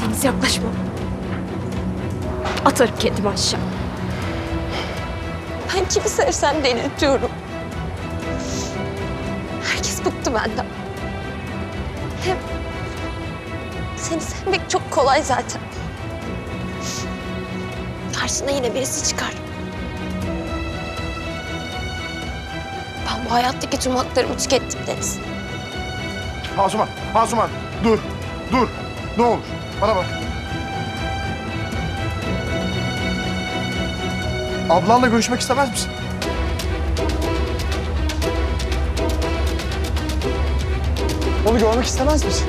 Deniz yaklaşma. Atarım kendimi aşağı. Ben kimi sevsem delirtiyorum. Herkes bıktı benden. Hem seni sevmek çok kolay zaten. Karşına yine birisi çıkar. Ben bu hayattaki tüm haklarımı tükettim Deniz. Asuman, Asuman dur, dur. Ne olur bana bak. Ablanla görüşmek istemez misin? Onu görmek istemez misin?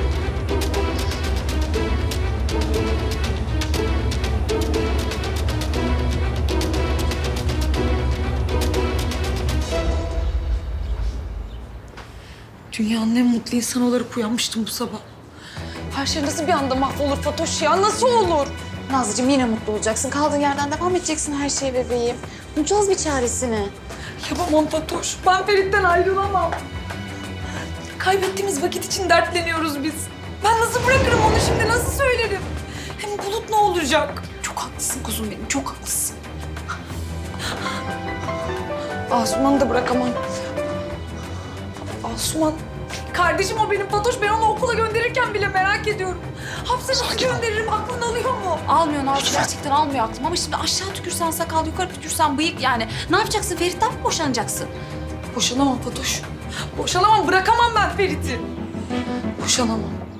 Dünyanın en mutlu insanı olarak uyanmıştım bu sabah. Her şey nasıl bir anda mahvolur Fatoş ya? Nasıl olur? Nazlıcığım yine mutlu olacaksın. Kaldığın yerden devam edeceksin her şeye bebeğim. Bulacağız bir çaresini. Yapamam Fatoş. Ben Ferit'ten ayrılamam. Kaybettiğimiz vakit için dertleniyoruz biz. Ben nasıl bırakırım onu şimdi? Nasıl söylerim? Hem Bulut ne olacak? Çok haklısın kuzum benim. Çok haklısın. Asuman'ı da bırakamam. Asuman. Kardeşim o benim Fatoş. Ben onu okula gönderirken bile merak ediyorum. Hapse nasıl gönderirim? Aklın alıyor mu? Almıyor Nazlı, gerçekten almıyor aklım. Ama şimdi aşağı tükürsen sakal, yukarı tükürsen bıyık yani. Ne yapacaksın? Ferit'ten mi boşanacaksın? Boşanamam Fatoş. Boşanamam. Bırakamam ben Ferit'i. Boşanamam.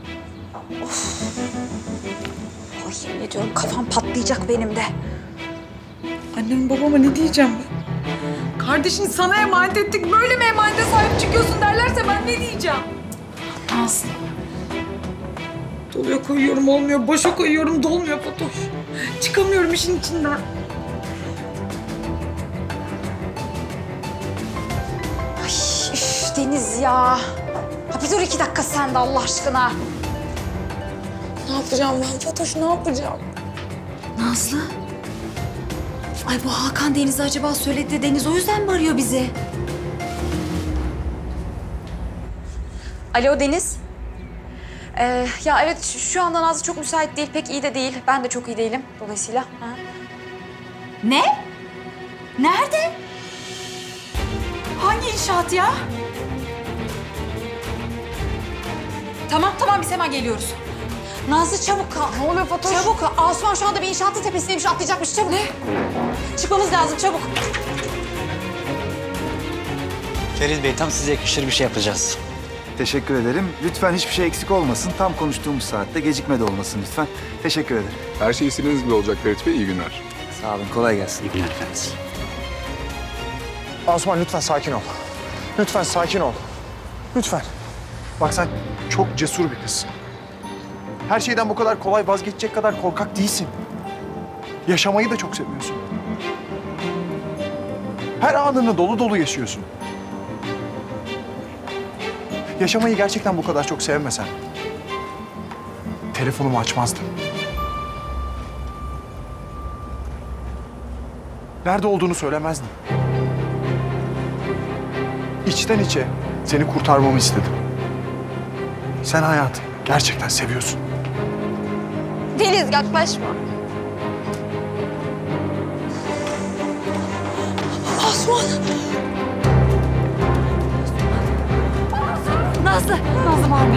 Ay yemin ediyorum kafam patlayacak benim de. Annem babama ne diyeceğim ben? Kardeşini sana emanet ettik. Böyle mi emanete sahip çıkıyorsun derlerse ben ne diyeceğim? Nazlı. Doluya koyuyorum olmuyor. Boşa koyuyorum dolmuyor Fatoş. Çıkamıyorum işin içinden. Ay üf, Deniz ya. Ha bir dur 2 dakika sen de Allah aşkına. Ne yapacağım ben Fatoş? Ne yapacağım? Nazlı. Ay bu Hakan Deniz'e acaba söyledi de Deniz o yüzden mi arıyor bizi? Alo Deniz. Ya evet şu anda Nazlı çok müsait değil, pek iyi de değil. Ben de çok iyi değilim dolayısıyla. Ha. Ne? Nerede? Hangi inşaat ya? Tamam biz hemen geliyoruz. Nazlı çabuk kal. Ne oluyor Fatoş? Çabuk. Asuman şu anda bir inşaatın tepesindeymiş, atlayacakmış. Çabuk. Ne? Çıkmamız lazım, çabuk. Ferit Bey, tam size yakışır bir şey yapacağız. Teşekkür ederim. Lütfen hiçbir şey eksik olmasın. Tam konuştuğumuz saatte gecikme de olmasın lütfen. Teşekkür ederim. Her şey istediğiniz gibi olacak Ferit Bey. İyi günler. Sağ olun. Kolay gelsin. İyi günler efendim. Asuman lütfen sakin ol. Lütfen sakin ol. Lütfen. Bak sen çok cesur bir kızsın. Her şeyden bu kadar kolay vazgeçecek kadar korkak değilsin. Yaşamayı da çok seviyorsun. Her anını dolu dolu yaşıyorsun. Yaşamayı gerçekten bu kadar çok sevmesen telefonumu açmazdım. Nerede olduğunu söylemezdim. İçten içe seni kurtarmamı istedim. Sen hayatı gerçekten seviyorsun. Deniz yaklaşma. Asuman. Nazlı bağırma.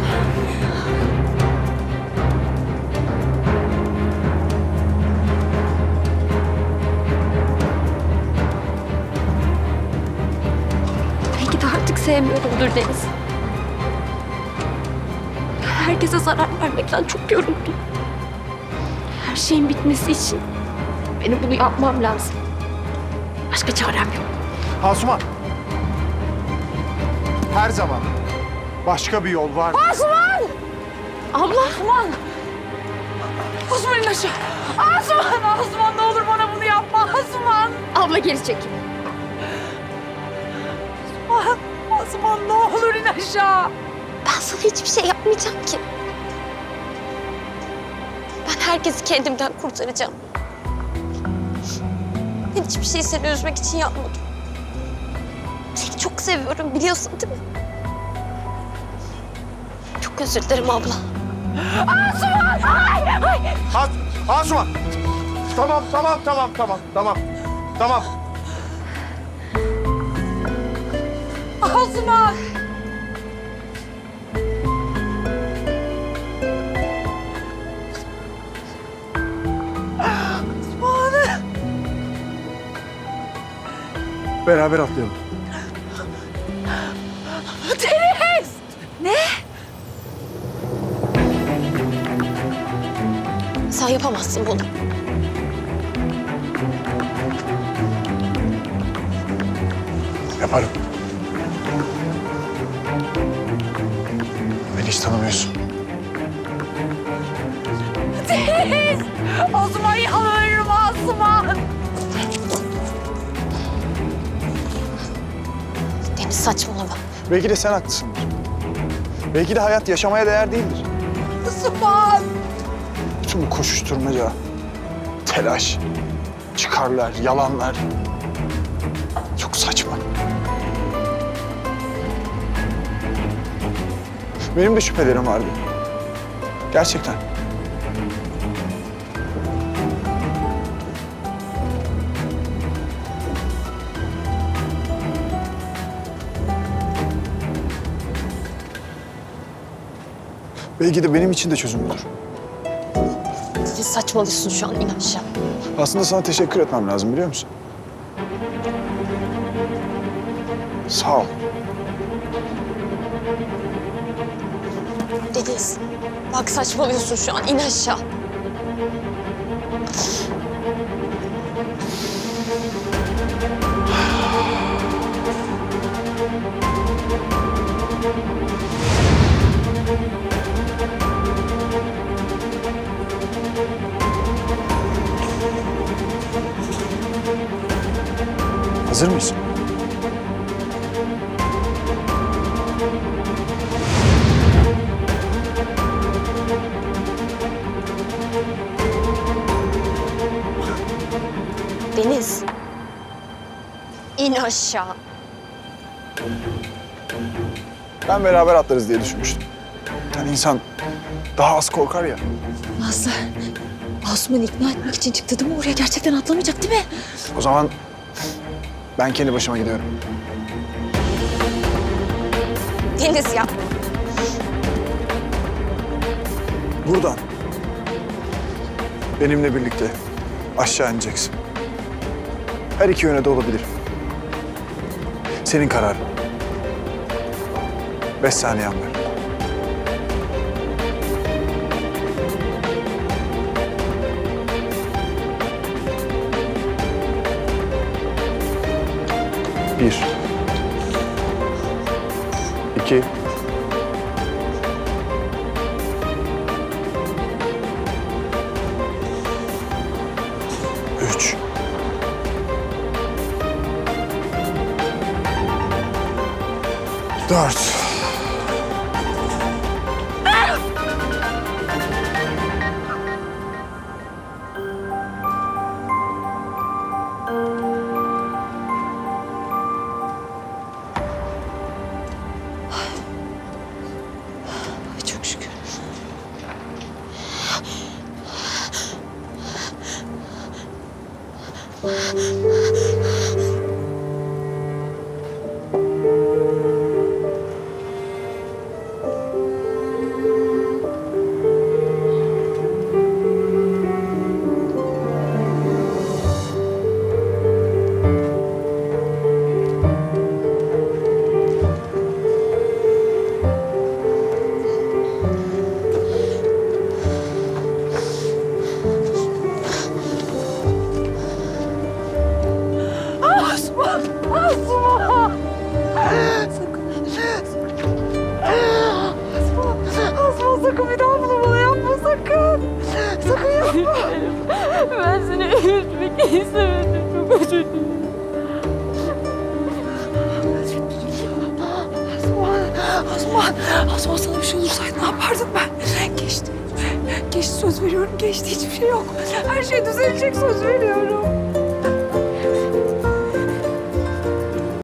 Belki de artık sevmiyorumdur Deniz. Herkese zarar vermekten çok yoruldum. Her şeyin bitmesi için benim bunu yapmam lazım. Başka çarem yok. Asuman. Her zaman başka bir yol var. Asuman! Abla! Asuman in aşağı. Asuman ne olur bana bunu yapma Asuman. Abla geri çekil. Asuman ne olur in aşağı. Ben sana hiçbir şey yapmayacağım ki. Ben herkesi kendimden kurtaracağım. Ben hiçbir şeyi seni üzmek için yapmadım. Seni çok seviyorum, biliyorsun değil mi? Çok özür dilerim abla. Asuman! Hayır! Asuman! Tamam. Asuman! Beraber atlayalım. Deniz! Sen yapamazsın bunu. Yaparım. Beni hiç tanımıyorsun. Deniz! Asuman yalvarırım Asuman! Deniz saçmalama. Belki de sen haklısındır. Belki de hayat yaşamaya değer değildir. Asuman! Bütün bu koşuşturmaca, telaş, çıkarlar, yalanlar çok saçma. Benim de şüphelerim vardı. Gerçekten. Belki de benim için de çözüm budur. Deniz saçmalıyorsun şu an, in aşağı. Aslında sana teşekkür etmem lazım, biliyor musun? Sağ ol. Deniz, bak saçmalıyorsun şu an, in aşağı. Hazır mıyız? Deniz, in aşağı. Ben beraber atlarız diye düşünmüştüm. Yani insan daha az korkar ya. Nazlı, Asuman'ı ikna etmek için çıktı değil mi? Oraya gerçekten atlamayacak değil mi? O zaman ben kendi başıma gidiyorum. Deniz ya. Buradan benimle birlikte aşağı ineceksin. Her iki yöne de olabilir. Senin kararın. 5 saniyen var. Bir. 2. 3. 4. Çok şükür. Asuman! Asuman! Asuman sakın bir daha bunu bana yapma sakın. Sakın yapma. Ben seni üzmek istemedim, çok özür dilerim. Asuman sana bir şey olursaydı ne yapardım ben? Geçti. Geçti söz veriyorum geçti hiçbir şey yok. Her şey düzelecek söz veriyorum.